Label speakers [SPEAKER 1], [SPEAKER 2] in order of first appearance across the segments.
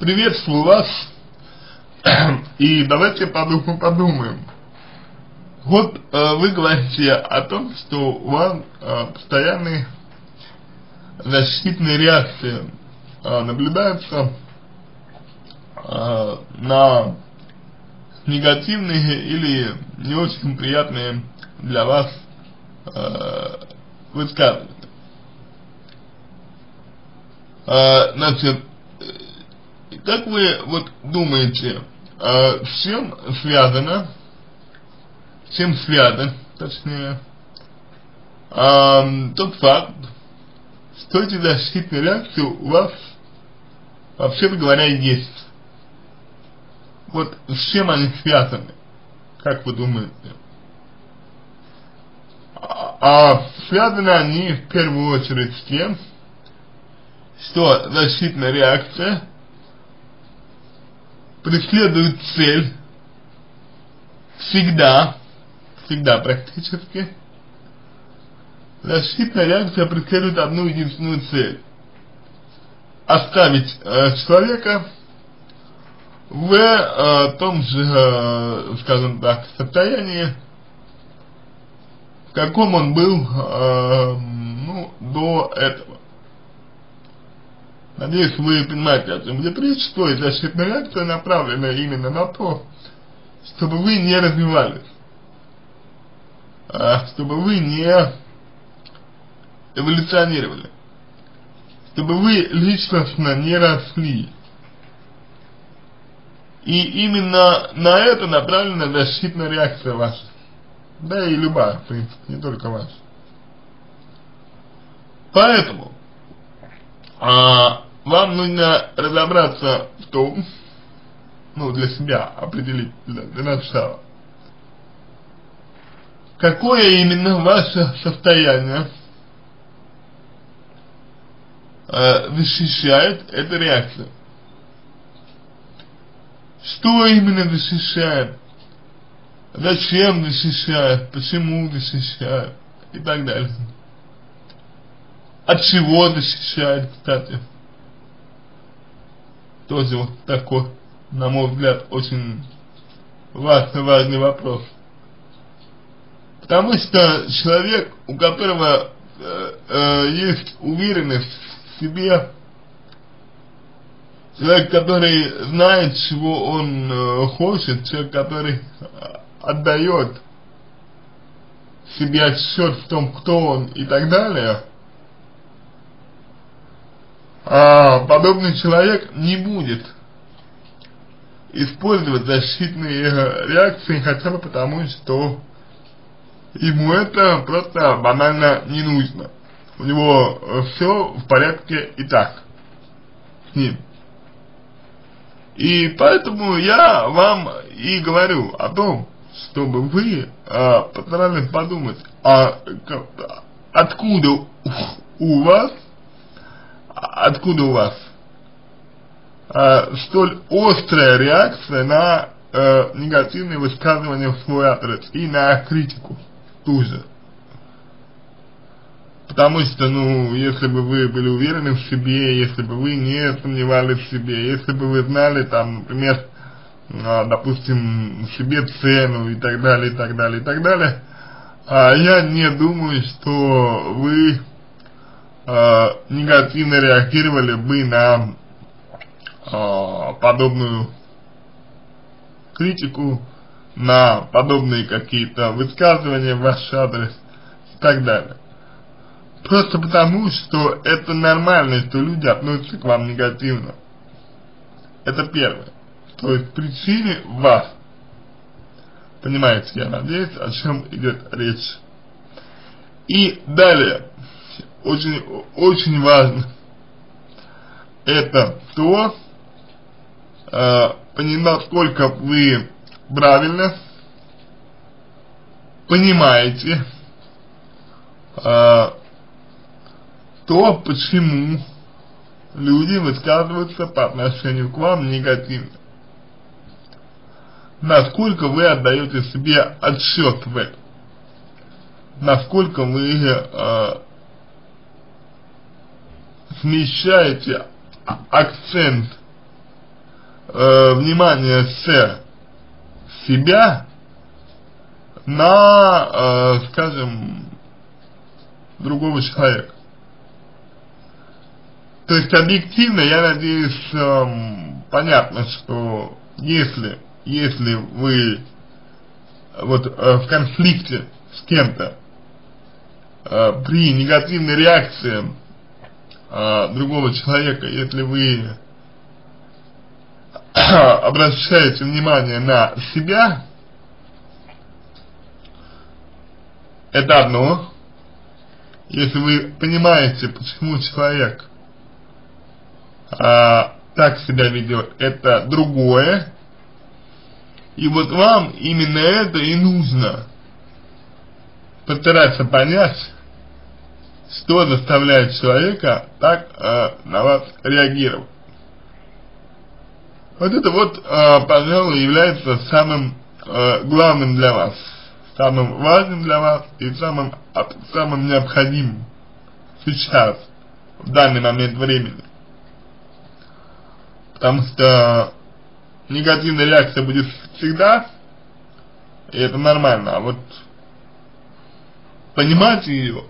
[SPEAKER 1] Приветствую вас, и давайте подумаем. Вот вы говорите о том, что у вас постоянные защитные реакции наблюдаются на негативные или не очень приятные для вас высказывания. Значит, как вы вот думаете, с чем связан, точнее, тот факт, что эти защитные реакции у вас, вообще-то говоря, есть? Вот с чем они связаны, как вы думаете? Связаны они в первую очередь с тем, что защитная реакция преследует цель всегда практически. Защитная реакция преследует одну единственную цель: оставить человека в том же, скажем так, состоянии, в каком он был до этого. Надеюсь, вы понимаете, о чем идет речь, что и защитная реакция направлена именно на то, чтобы вы не развивались, чтобы вы не эволюционировали, чтобы вы личностно не росли. И именно на это направлена защитная реакция ваша. Да и любая, в принципе, не только ваша. Поэтому вам нужно разобраться в том, для себя определить, для начала, какое именно ваше состояние защищает эта реакция. Что именно защищает, зачем защищает, почему защищает и так далее. От чего защищает, кстати. Тоже вот такой, на мой взгляд, очень важный вопрос. Потому что человек, у которого есть уверенность в себе, человек, который знает, чего он хочет, человек, который отдает себе отсчет в том, кто он и так далее, подобный человек не будет использовать защитные реакции хотя бы потому, что ему это просто банально не нужно. У него все в порядке и так с ним. И поэтому я вам и говорю о том, чтобы вы постарались подумать, откуда у вас столь острая реакция на негативные высказывания в свой адрес и на критику ту же. Потому что, если бы вы были уверены в себе, если бы вы не сомневались в себе, если бы вы знали, там, например, допустим, себе цену и так далее, и так далее, и так далее, я не думаю, что вы негативно реагировали бы на подобную критику, на подобные какие-то высказывания в ваш адрес и так далее. Просто потому, что это нормально, что люди относятся к вам негативно. Это первое. То есть причины в вас. Понимаете, я надеюсь, о чем идет речь. И далее, очень важно, это то, насколько вы правильно понимаете то, почему люди высказываются по отношению к вам негативно. Насколько вы отдаете себе отсчет в этом. Насколько вы смещаете акцент внимание с себя на, скажем, другого человека. То есть объективно, я надеюсь, понятно, что если вы вот в конфликте с кем-то, при негативной реакции другого человека, если вы обращаете внимание на себя, это одно. Если вы понимаете, почему человек так себя ведет, это другое. И вот вам именно это и нужно постараться понять, что заставляет человека так на вас реагировать. Вот это вот, пожалуй, является самым главным для вас, самым важным для вас и самым необходимым сейчас, в данный момент времени. Потому что негативная реакция будет всегда, и это нормально, а вот понимать ее,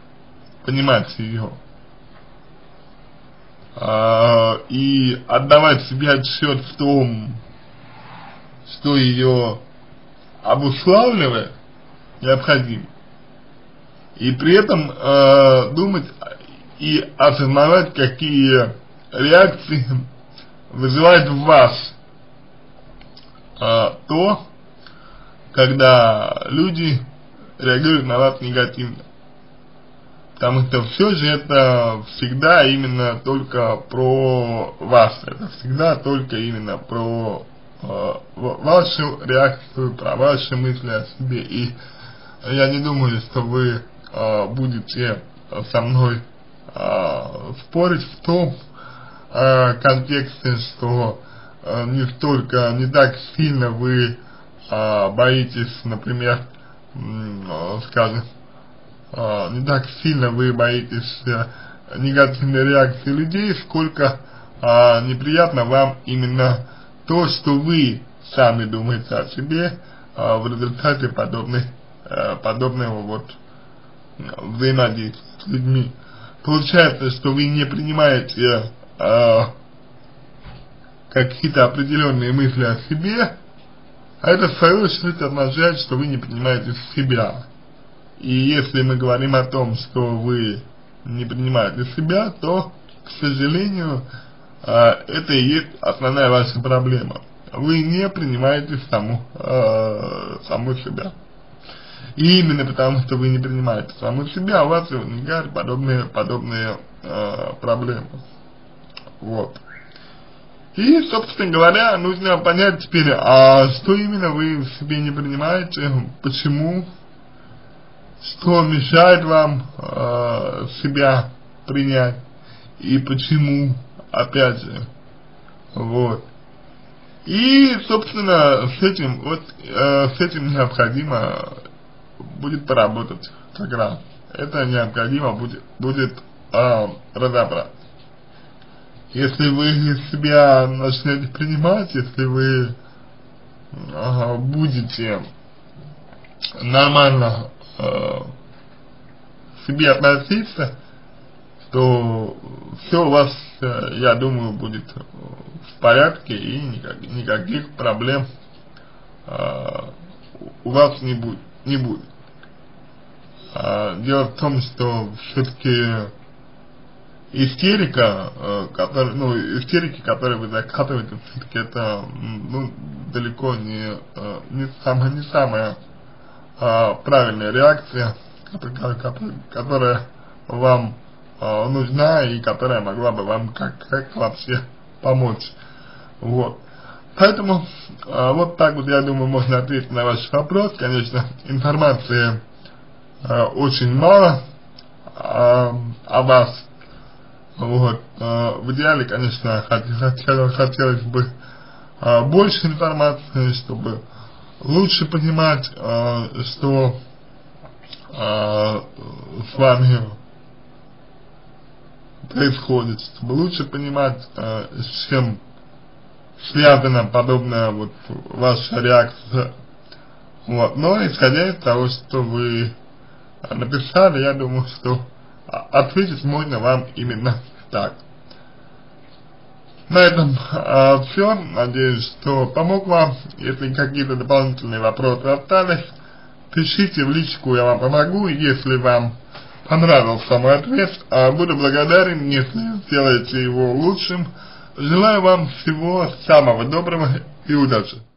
[SPEAKER 1] и отдавать себе отсчет в том, что ее обуславливает, необходимо. И при этом думать и осознавать, какие реакции вызывает в вас то, когда люди реагируют на вас негативно. Потому что все же это всегда именно только про вас. Это всегда только именно про вашу реакцию, про ваши мысли о себе. И я не думаю, что вы будете со мной спорить в том контексте, что не так сильно вы боитесь, например, скажем, не так сильно вы боитесь негативной реакции людей, сколько неприятно вам именно то, что вы сами думаете о себе в результате подобного вот взаимодействия с людьми. Получается, что вы не принимаете какие-то определенные мысли о себе, а это в свою очередь означает, что вы не принимаете себя. И если мы говорим о том, что вы не принимаете себя, то, к сожалению, это и есть основная ваша проблема. Вы не принимаете саму себя. И именно потому, что вы не принимаете саму себя, у вас возникают подобные проблемы. Вот. И, собственно говоря, нужно понять теперь, что именно вы в себе не принимаете, почему, что мешает вам себя принять и почему, опять же, вот. И, собственно, с этим необходимо будет поработать как раз. Это необходимо будет разобрать. Если вы себя начнете принимать, если вы будете нормально к себе относиться, то все у вас, я думаю, будет в порядке и никаких проблем у вас не будет. Дело в том, что все-таки истерики, которые вы закатываете, все-таки это, далеко не самая правильная реакция, которая вам нужна и которая могла бы вам как вообще помочь. Вот. Поэтому, вот так вот, я думаю, можно ответить на ваш вопрос. Конечно, информации очень мало о вас. Вот. В идеале, конечно, хотелось бы больше информации, чтобы лучше понимать, что с вами происходит, чтобы лучше понимать, с связана подобная вот ваша реакция. Вот, но исходя из того, что вы написали, я думаю, что ответить можно вам именно так. На этом все. Надеюсь, что помог вам. Если какие-то дополнительные вопросы остались, пишите в личку, я вам помогу. Если вам понравился мой ответ, буду благодарен, если сделаете его лучшим. Желаю вам всего самого доброго и удачи.